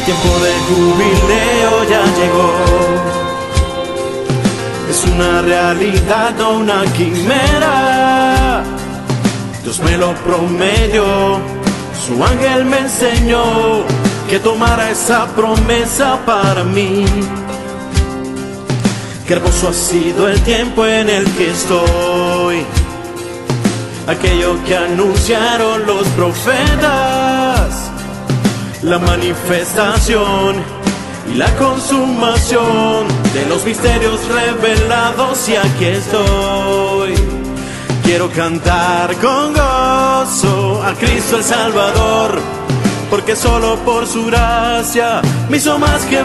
tiempo de jubileo ya llegó. Es una realidad, no una quimera. Dios me lo prometió, su ángel me enseñó que tomara esa promesa para mí. Qué hermoso ha sido el tiempo en el que estoy, aquello que anunciaron los profetas, la manifestación y la consumación de los misterios revelados, y aquí estoy. Quiero cantar con gozo a Cristo el Salvador, porque solo por su gracia me hizo más que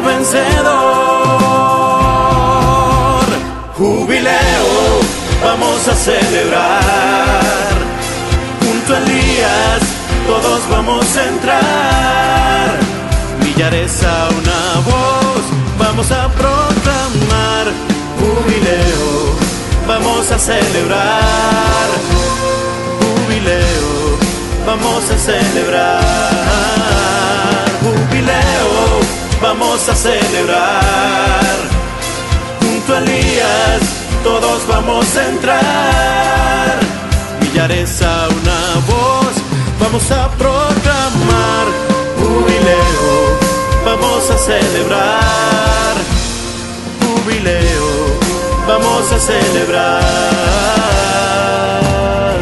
vencedor. Jubileo, vamos a celebrar, junto a Elías todos vamos a entrar. Millares a una voz vamos a proclamar. Jubileo, vamos a celebrar. Jubileo, vamos a celebrar. Jubileo, vamos a celebrar. Junto a Elías todos vamos a entrar. Millares a una voz vamos a proclamar. Jubileo, vamos a celebrar. Jubileo, vamos a celebrar.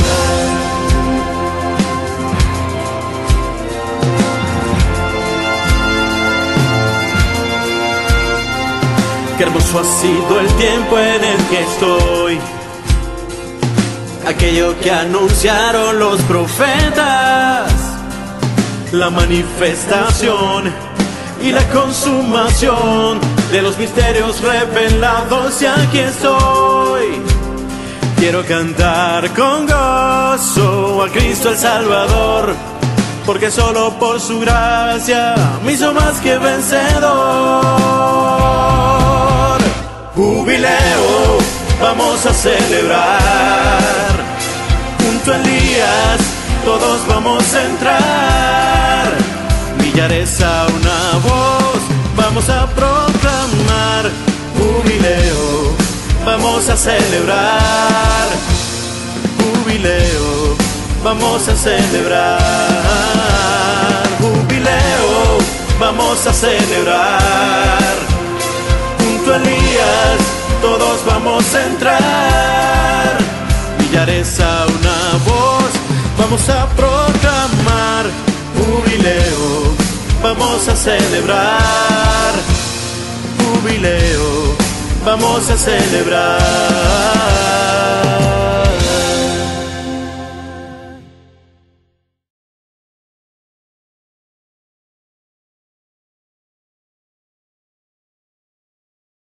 Qué hermoso ha sido el tiempo en el que estoy, aquello que anunciaron los profetas, la manifestación y la consumación de los misterios revelados, y aquí estoy. Quiero cantar con gozo a Cristo el Salvador, porque solo por su gracia me hizo más que vencedor. Jubileo, vamos a celebrar, junto a Elías todos vamos a entrar. Millares a una voz vamos a proclamar. Jubileo, vamos a celebrar. Jubileo, vamos a celebrar. Jubileo, vamos a celebrar. Junto a Elías todos vamos a entrar. Millares a una voz vamos a proclamar. Jubileo, vamos a celebrar. Jubileo, vamos a celebrar.